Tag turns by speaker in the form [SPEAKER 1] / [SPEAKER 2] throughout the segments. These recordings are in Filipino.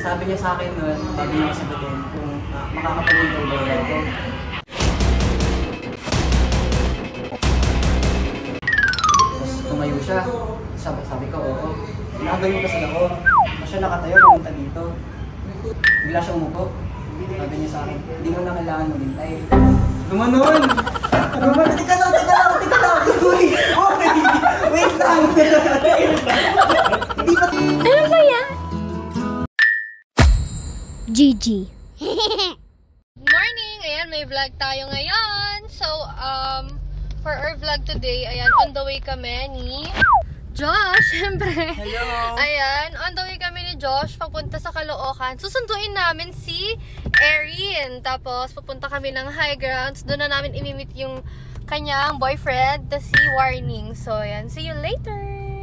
[SPEAKER 1] sabi niya sa akin noon, bago niya kasagutin kung makakapag-intay daw ako. Tapos tumayo siya. Sabi ko, oo. Nakaganyo kasi ako. Tapos siya nakatayo, pumunta dito. Bigla siyang umupo. Sabi niya sa akin, hindi mo na kailangan maghintay. Gumanon! Gumanon! Tika lang! Uy! Okay! Wait lang! Hindi pa...
[SPEAKER 2] Ano ba yan? GG.
[SPEAKER 3] Morning! Ayan, may vlog tayo ngayon. So, for our vlog today, ayan, on the way kami ni Josh, syempre.
[SPEAKER 1] Hello!
[SPEAKER 3] Ayan, on the way kami ni Josh, papunta sa Caloocan. Susunduin namin si Erin. Tapos, pupunta kami ng high grounds. Doon na namin imimit yung kanyang boyfriend, na si Warning. So, ayan, see you later!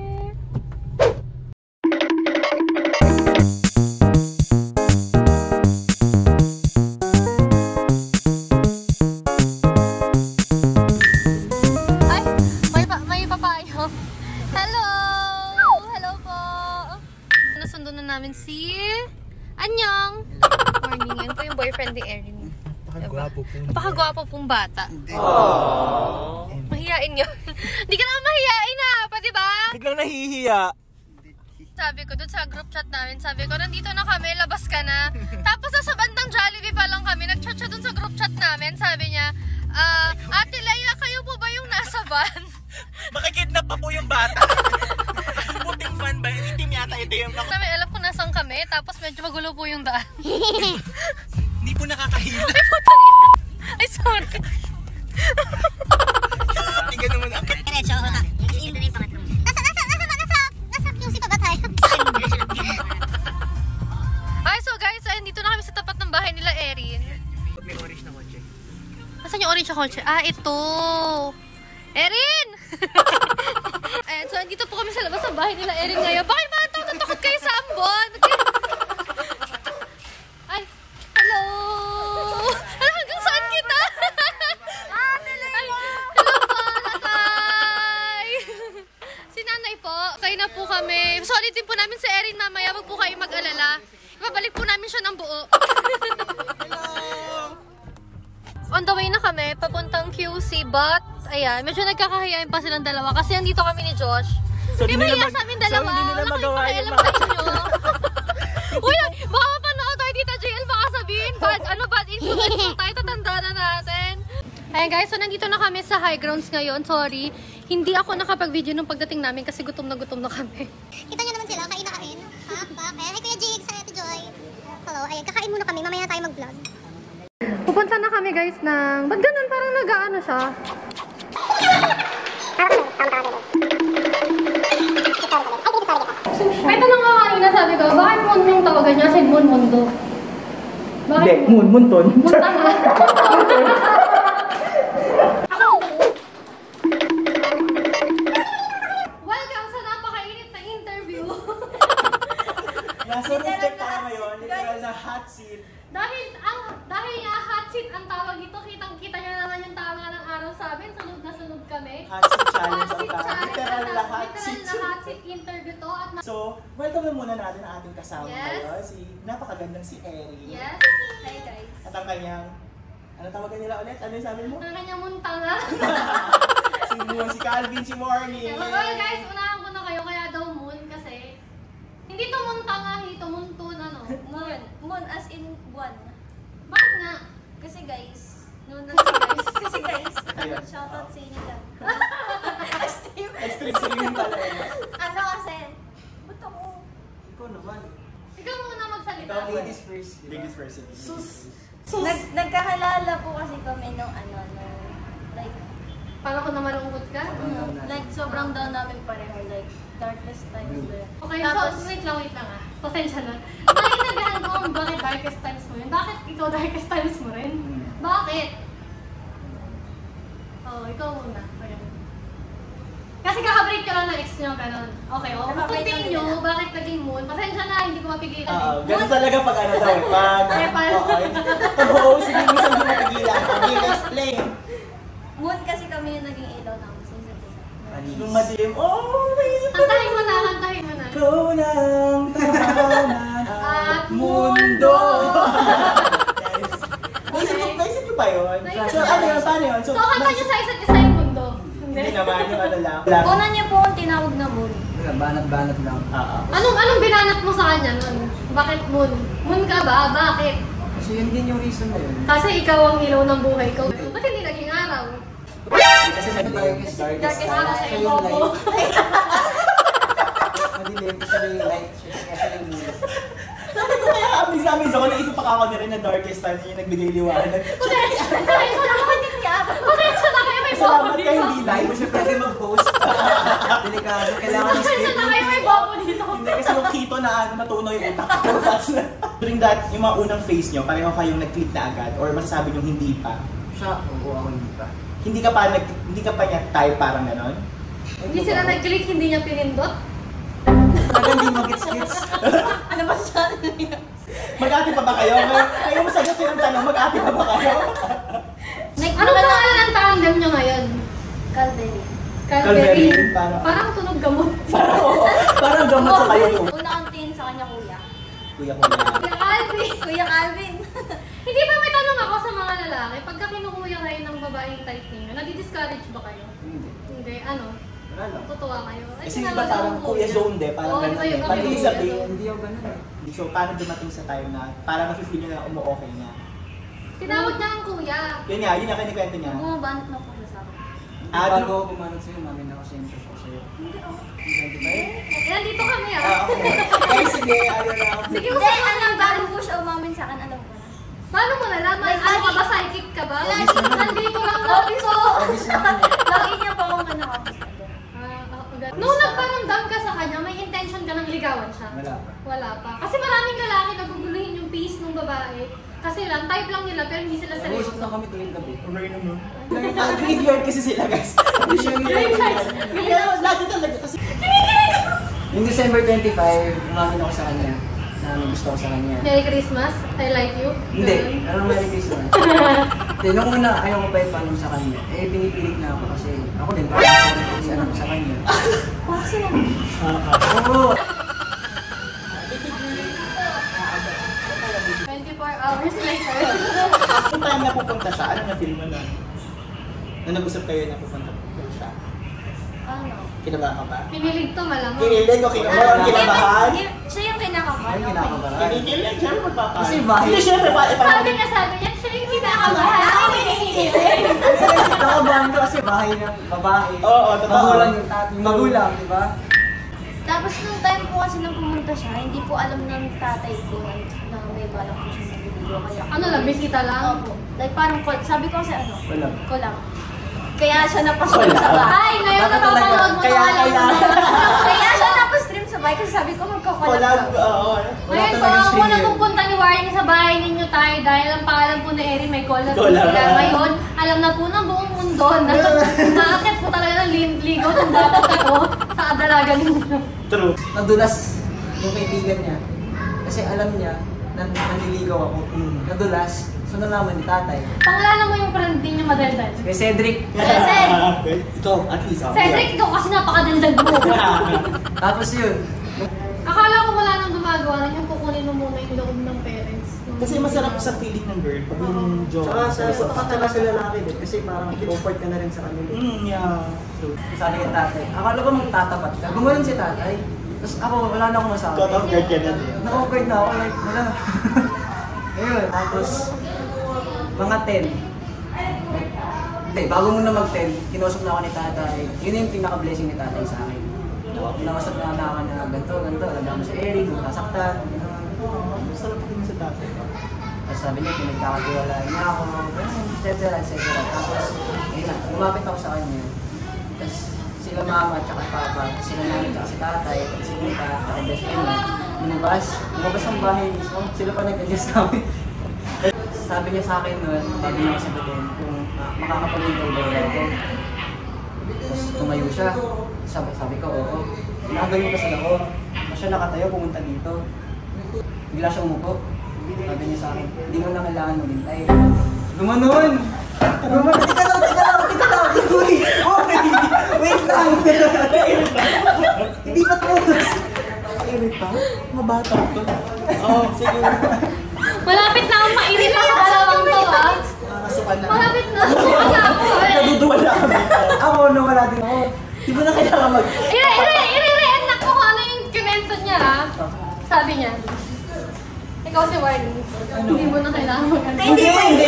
[SPEAKER 3] Namin si Anyong. Morning, yan po yung boyfriend ni Erin.
[SPEAKER 1] Napakagwapo po.
[SPEAKER 3] Napakagwapo pong bata. Mahihain yun. Hindi ka naman mahihain ha, pa diba?
[SPEAKER 1] Biglang nahihiya.
[SPEAKER 3] Sabi ko dun sa group chat namin, sabi ko nandito na kami, labas ka na. Tapos sa bandang Jollibee pa lang kami, nag-chat siya dun sa group chat namin. Sabi niya, Ate Leia, kayo po ba yung nasa van?
[SPEAKER 1] Makikidnap pa po yung bata. Puting fan ba? Itim yata ito yung...
[SPEAKER 3] Sabi, alam ko nasan kami, tapos medyo magulo po yung daan.
[SPEAKER 1] Hindi po nakakahila.
[SPEAKER 3] Ay, putang ina. Ay, sorry.
[SPEAKER 1] Tiga naman ako.
[SPEAKER 2] Diretso, wala. Yung na yung pangatlong. Nasa QC pa ba tayo?
[SPEAKER 3] Ay, so guys, ayun, dito na kami sa tapat ng bahay nila Erin.
[SPEAKER 1] May orange na kotse.
[SPEAKER 3] Asan yung orange na kotse? Ah, ito. Erin! Ayan, so dito po kami sa labas ng bahay nila Erin ngayon. Bakit ba natakot kayo sa ambon? Ay, hello! Alam, hanggang saan kita? Ay, hello po, nanay! Si nanay po, kayo na po kami. Solid din po namin si Erin mamaya. Wag po kayo mag-alala. Ibabalik po namin siya ng buo. On the way na kami, papuntang QC, but, ayan, medyo nagkakahiyain pa silang dalawa kasi andito kami ni Josh.
[SPEAKER 1] So,
[SPEAKER 3] Di ba sa amin dalawa?
[SPEAKER 1] So, hindi nila magawa yung
[SPEAKER 3] mga... Uy, baka mapanood tayo Tita JL, baka sabihin, bad influence po tayo, tatanda na natin. Ayan guys, so nandito na kami sa high grounds ngayon. Sorry, hindi ako nakapag-video nung pagdating namin kasi gutom na kami.
[SPEAKER 2] Kita nyo naman sila, kain na kain. Ha? Bakit? Hi Kuya Jigs, hi Ate Joy. Hello, ayan, kakain muna kami, mamaya tayo mag-vlog.
[SPEAKER 3] Pupunta na kami guys ng... Ba't ganun? Parang nag-ano siya? May tanong ako kanina, sabi ko, bakit moon yung tawagan niya? Kasi moon mundo.
[SPEAKER 1] Hindi, munton.
[SPEAKER 3] Muntanga. Welcome sa napakainit na interview.
[SPEAKER 1] Nasa rooftop tayo ngayon, literal na hot seat.
[SPEAKER 3] Dahil nga hot seat ang tawag ito, kitang-kita niyo naman yung tama ng araw sa amin. Sunog na sunog kami.
[SPEAKER 1] Hot seat challenge
[SPEAKER 3] Hot seat
[SPEAKER 1] ang tawag.
[SPEAKER 3] challenge
[SPEAKER 1] Literal
[SPEAKER 3] ang
[SPEAKER 1] na
[SPEAKER 3] tawag.
[SPEAKER 1] hot seat.
[SPEAKER 3] Literal na hot seat interview to. At
[SPEAKER 1] So, welcome na muna natin ang ating kasama
[SPEAKER 3] Yes.
[SPEAKER 1] ngayon. Napakagandang si Erin.
[SPEAKER 3] yes. Hi guys.
[SPEAKER 1] At ang kanyang, ano tawagan nila ulit? Ano yung sabi mo?
[SPEAKER 3] Ang kanyang muntanga.
[SPEAKER 1] Si Calvin, si Morning.
[SPEAKER 3] Well guys, unahan ko na kayo kaya daw moon kasi hindi to muntanga, ito muntun ano.
[SPEAKER 4] Moon as in buwan.
[SPEAKER 3] Bakit nga?
[SPEAKER 4] Kasi guys,
[SPEAKER 1] Ayun.
[SPEAKER 4] shoutout sa inyo dyan.
[SPEAKER 1] Extreme swimming pala yun.
[SPEAKER 4] Ano kasi, ba't ako?
[SPEAKER 1] Ikaw naman.
[SPEAKER 3] Ikaw muna magsalita.
[SPEAKER 1] Ikaw ladies first. Ladies first.
[SPEAKER 4] Nagkakalala po kasi kami nung like,
[SPEAKER 3] Para ko na malungkot ka?
[SPEAKER 4] like sobrang down namin pareho, like darkest times ba yun.
[SPEAKER 3] Okay,
[SPEAKER 4] Tapos,
[SPEAKER 3] so wait lang ah. Pasensya na. Nainagahan ko kung bakit darkest times mo yun. Bakit ikaw darkest times mo rin? Bakit? Oh, ikaw muna. Ayan. Kasi kakabreak ka lang ng ex nyo, gano'n. Okay,
[SPEAKER 4] Kakabreak lang
[SPEAKER 3] continue.
[SPEAKER 4] nila.
[SPEAKER 3] Bakit naging moon? Pasensya na, hindi ko mapigilan.
[SPEAKER 1] Ganun talaga pag ano daw. Pag oo, sige, minsan hindi mapigilan. Hindi explain.
[SPEAKER 4] moon kasi kami yung naging ilaw namin sa isa't isa.
[SPEAKER 1] Nung madilim, naisip ko.
[SPEAKER 3] Kantahin mo na.
[SPEAKER 1] Ikaw ng tahanan at
[SPEAKER 3] At moon
[SPEAKER 5] So, ano yun? Paano yun?
[SPEAKER 3] So, kanta niyo sa isa't isa yung mundo.
[SPEAKER 5] Hindi naman, yung ano lang.
[SPEAKER 4] Una niya po ang tinawag na moon.
[SPEAKER 1] Wala, banat-banat lang.
[SPEAKER 3] Anong binanat mo sa kanya nun? Bakit moon? Moon ka ba? Bakit?
[SPEAKER 1] Kasi yun din yung reason na yun.
[SPEAKER 3] Kasi ikaw ang ilaw ng buhay ko. Ba't hindi naging araw?
[SPEAKER 1] Kasi sa darkest
[SPEAKER 3] Darkest
[SPEAKER 1] time,
[SPEAKER 3] hour
[SPEAKER 1] siya
[SPEAKER 3] sa
[SPEAKER 1] yung
[SPEAKER 3] ibo mo.
[SPEAKER 1] light. Madilim, siya yung light. Siya yung moon.
[SPEAKER 5] Sabi ko kaya, amazing ako, naisip pa ako na rin na darkest time yung nagbigay liwanag.
[SPEAKER 3] Bakit siya na kayo may bobo
[SPEAKER 5] Salamat
[SPEAKER 3] dito?
[SPEAKER 5] kayo, hindi
[SPEAKER 1] Hindi
[SPEAKER 5] live.
[SPEAKER 1] mo siya pwede mag-host. Delikado, kailangan ng
[SPEAKER 3] Bakit siya
[SPEAKER 1] script.
[SPEAKER 3] na kayo may bobo dito?
[SPEAKER 5] Hindi kasi yung keto na natunaw yung utak ko. During that, yung mga unang phase nyo, pareho kayong nag-click na agad or masasabi nyo hindi pa?
[SPEAKER 1] Siya, oo, ako hindi pa.
[SPEAKER 5] Hindi ka pa niya type parang ganon?
[SPEAKER 3] Hindi sila nag-click, hindi niya pinindot?
[SPEAKER 1] Talagang hindi mag-gets-gets.
[SPEAKER 4] Ano ba sa niya?
[SPEAKER 5] Mag-ate pa ba kayo? Kayo masagot yung tanong, mag-ate pa ba kayo?
[SPEAKER 3] Anong pangalan ng tandem niyo ngayon?
[SPEAKER 4] Calvary.
[SPEAKER 3] Calvary.
[SPEAKER 5] Calvary, parang-
[SPEAKER 3] Parang tunog gamot.
[SPEAKER 5] Parang gamot sa kayo po.
[SPEAKER 4] Una ang tingin sa kanya, kuya.
[SPEAKER 5] Kuya ko na.
[SPEAKER 3] Kuya Calvin.
[SPEAKER 4] Kuya Calvin.
[SPEAKER 3] Hindi ba may tanong ako sa mga lalaki? Pagka kinukuya kayo ng babaeng type ninyo, nadi-discourage ba kayo?
[SPEAKER 1] Hindi.
[SPEAKER 3] Hindi, ano?
[SPEAKER 1] Wala lang.
[SPEAKER 3] Tutuwa kayo? Ay,
[SPEAKER 5] Kasi
[SPEAKER 3] sinama
[SPEAKER 5] iba
[SPEAKER 3] daw
[SPEAKER 5] parang
[SPEAKER 3] ang
[SPEAKER 5] kuya zone de, parang
[SPEAKER 3] Oo,
[SPEAKER 5] ganun
[SPEAKER 3] iba yung
[SPEAKER 5] eh. Parang
[SPEAKER 3] kuya
[SPEAKER 5] ibig sabihin,
[SPEAKER 3] zone.
[SPEAKER 1] Hindi ako ganun eh.
[SPEAKER 5] so paano dumating sa time na parang nafe-feel nyo na umu-okay na?
[SPEAKER 3] Tinawag niya ang kuya.
[SPEAKER 5] Yun nga kinikwento niya.
[SPEAKER 4] Bumabanat na po siya sa akin.
[SPEAKER 1] Bago ako pumanot sa'yo, mami na ako siyempre siya sa'yo.
[SPEAKER 4] Hindi ako.
[SPEAKER 1] 25?
[SPEAKER 3] Nandito kami
[SPEAKER 5] Okay. Guys, sige, ano na.
[SPEAKER 3] Sige,
[SPEAKER 4] Hindi,
[SPEAKER 3] kung saan
[SPEAKER 4] alam, bago po siya umamin sa akin, alam ko na.
[SPEAKER 3] Paano mo nalaman?
[SPEAKER 4] Like,
[SPEAKER 3] Ano ka ba?
[SPEAKER 4] lagi-
[SPEAKER 3] Psychic ka ba?
[SPEAKER 4] Lagi-
[SPEAKER 3] Nandito lang lagi ko.
[SPEAKER 1] Obvious naman eh.
[SPEAKER 4] Lagi niya po akong kanakapos na doon.
[SPEAKER 3] Nung nagparamdam ka sa kanya, may intention ka ng ligawan siya?
[SPEAKER 1] Wala pa.
[SPEAKER 3] Wala pa. Kasi maraming lalaki naguguluhin yung peace ng babae. Kasi lang, type lang nila pero hindi sila
[SPEAKER 1] Nag-uusap
[SPEAKER 3] seryoso.
[SPEAKER 1] lang kami tuwing gabi.
[SPEAKER 5] Okay naman. Graveyard kasi sila guys. Hindi siya yung Kaya lagi talaga kasi.
[SPEAKER 1] Yung December 25, umamin ako sa kanya na may gusto ko sa kanya.
[SPEAKER 3] Merry Christmas, I like you.
[SPEAKER 1] Hindi, anong Merry Christmas? Hindi, nung una ayaw ko pa ipanom sa kanya. Eh, pinipilit na ako kasi ako din, parang gusto ko kasi anak ko sa kanya.
[SPEAKER 4] Kasi
[SPEAKER 1] Oo!
[SPEAKER 3] 24 hours later.
[SPEAKER 5] Kung time na pupunta siya, ano na feel mo na? Na nag-usap kayo na pupunta siya.
[SPEAKER 4] ano?
[SPEAKER 5] Kinabahan ka ba?
[SPEAKER 3] Pinilig to malamang.
[SPEAKER 5] Kinilig o kinabahan? Kinabahan?
[SPEAKER 4] Siya yung kinakabahan.
[SPEAKER 1] Ayun, kinakabahan.
[SPEAKER 5] Kinikilig, syempre magpapahan.
[SPEAKER 1] Kasi bahay.
[SPEAKER 5] Hindi, syempre,
[SPEAKER 3] Sabi niya, siya yung kinakabahan. Ako pinilig.
[SPEAKER 1] Kinakabahan ko kasi bahay ng babae.
[SPEAKER 5] Oo, totoo.
[SPEAKER 1] Magulang yung magulang, di ba?
[SPEAKER 4] Tapos nung time po kasi nang pumunta siya, hindi po alam ng tatay ko na may balak po siya naliligo. Kaya
[SPEAKER 3] Ano lang, bisita lang?
[SPEAKER 4] Opo. Like parang, sabi ko kasi ano,
[SPEAKER 1] Wala.
[SPEAKER 4] kulang. Kaya siya napasok
[SPEAKER 5] Wala.
[SPEAKER 4] sa bahay.
[SPEAKER 3] Ay, ngayon
[SPEAKER 1] Bakit talaga?
[SPEAKER 3] napapanood mo
[SPEAKER 5] Kaya-
[SPEAKER 3] na alam mo.
[SPEAKER 4] Kaya siya napastream sa bahay kasi sabi ko magkakulang
[SPEAKER 5] Collab,
[SPEAKER 4] ka.
[SPEAKER 5] oo.
[SPEAKER 1] Wala
[SPEAKER 3] Ngayon po,
[SPEAKER 1] talagang
[SPEAKER 3] ang
[SPEAKER 1] stream
[SPEAKER 3] unang
[SPEAKER 1] yun.
[SPEAKER 3] pupunta ni Warren sa bahay ninyo tayo dahil ang pangalan po ni Erin may collab po
[SPEAKER 5] Collab.
[SPEAKER 3] sila. Ngayon, alam na po ng buong mundo na nakakit po talaga ng ligaw kung dapat ako sa adalaga ninyo.
[SPEAKER 5] True.
[SPEAKER 1] Nadulas yung kaibigan niya. Kasi alam niya na nanliligaw ako. Nadulas. So nalaman ni tatay.
[SPEAKER 3] Pangalanan mo yung friend din niya madaldal.
[SPEAKER 1] Kay Cedric.
[SPEAKER 5] Ikaw, at least. oh.
[SPEAKER 3] Cedric, ikaw kasi napakadaldal mo.
[SPEAKER 1] Tapos yun.
[SPEAKER 3] Akala ko wala nang gumagawa na yung kukunin mo muna yung loob ng parents.
[SPEAKER 5] Kasi masarap sa feeling ng girl pag yung jowa.
[SPEAKER 1] Tsaka sa lalaki din. Kasi parang comfort ka na rin sa kanila.
[SPEAKER 5] Yeah. True.
[SPEAKER 1] Sabi kay tatay, akala ko magtatapat ka. Gumanon si tatay. Tapos ako, wala na akong masabi.
[SPEAKER 5] Cut off guard ka na din.
[SPEAKER 1] Na-awkward na ako, like, wala. Ayun, tapos, mga 10. Hindi, bago muna mag-10, kinusap na ako ni tatay. Yun yung pinaka-blessing ni tatay sa akin. Pinakasap na ako na ganito, nagdama sa Eric, nasaktan, gano'n.
[SPEAKER 5] Masarap din sa tatay.
[SPEAKER 1] Tapos sabi niya, pinagkakatiwalaan niya ako, etc. Tapos, ayun na, lumapit ako sa kanya. Tapos, sila mama at saka papa, sila namin at si tatay, at si Mika, at saka best friend niya. Lumabas ang bahay mismo, sila pa nag-adjust namin. Sabi niya sa akin noon, bago niya ako sagutin, kung makakapag-intay daw ako. Tapos tumayo siya, sabi ko, oo. Inagal mo kasi ako, siya nakatayo, pumunta dito. Bigla siyang umupo. Sabi niya sa akin, hindi mo na kailangan lumintay. Gumanon! Gumanon! Teka lang! Uy! Okay! Wait lang! Hindi pa to!
[SPEAKER 5] Eric pa? Mabata to. Oo, sige.
[SPEAKER 3] Malapit na akong mainit ako dalawang to, ah.
[SPEAKER 5] Nakakasuka ka na.
[SPEAKER 3] Malapit na. Wala ako eh.
[SPEAKER 5] Naduduwala kami.
[SPEAKER 1] Ako, nawala din ako.
[SPEAKER 5] Di mo na kailangan mag...
[SPEAKER 3] I-re-reenact ko kung ano yung kinento niya ha. Sabi niya, ikaw si Warren, hindi mo na kailangan mag-ano.
[SPEAKER 1] Hindi.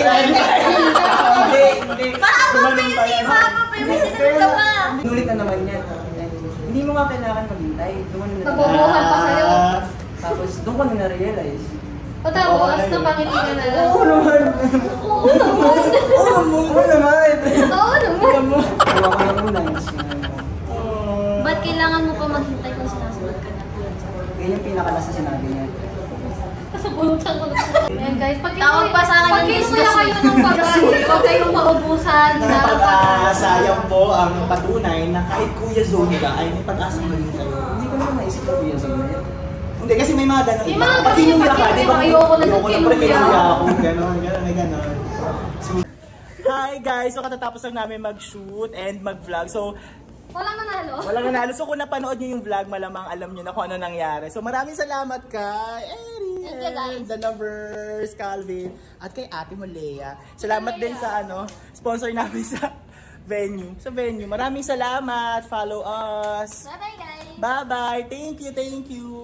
[SPEAKER 1] Inulit na naman yan. Hindi mo nga kailangan maghintay. Doon mo na
[SPEAKER 3] Nabubuhan pa sa'yo.
[SPEAKER 1] Tapos doon ko na na-realize.
[SPEAKER 3] O tapos, napangiti ka na lang.
[SPEAKER 1] Oo naman.
[SPEAKER 3] Oo naman.
[SPEAKER 1] Oo naman.
[SPEAKER 3] Oo naman.
[SPEAKER 1] Tawa ko na muna.
[SPEAKER 4] Ba't kailangan mo pa maghintay kung sinasunod ka na?
[SPEAKER 1] Yan yung pinakalas na sinabi niya.
[SPEAKER 3] Kasabunutan ko na. Ayan guys, pag
[SPEAKER 4] Tawag pa sa akin yung
[SPEAKER 3] pag-game mo na
[SPEAKER 4] business.
[SPEAKER 3] kayo ng pag-agi, huwag kayong maubusan na
[SPEAKER 5] Napakasayang po ang patunay na kahit Kuya Zone ka ay may pag-asang maging kayo.
[SPEAKER 1] Hindi ko naman naisip ko yan sa mga.
[SPEAKER 5] Hindi, kasi may mga ganun.
[SPEAKER 3] May mga
[SPEAKER 5] Pag
[SPEAKER 3] ganun,
[SPEAKER 5] kinuya
[SPEAKER 3] pag
[SPEAKER 5] ka, di ba?
[SPEAKER 3] ayoko na
[SPEAKER 5] Ayoko na
[SPEAKER 3] kinuya.
[SPEAKER 5] pala kinuya ako. Ganon, may ganon. So, hi guys! So katatapos lang namin mag-shoot and mag-vlog. So,
[SPEAKER 3] walang nanalo.
[SPEAKER 5] walang nanalo. So kung napanood nyo yung vlog, malamang alam nyo na kung ano nangyari. So maraming salamat kay Eri
[SPEAKER 4] Thank you, guys.
[SPEAKER 5] and the lovers, Calvin, at kay ate mo, Lea. Salamat din sa sponsor namin sa venue. Sa venue. Maraming salamat. Follow us.
[SPEAKER 4] Bye-bye guys!
[SPEAKER 5] Bye-bye. Thank you, thank you.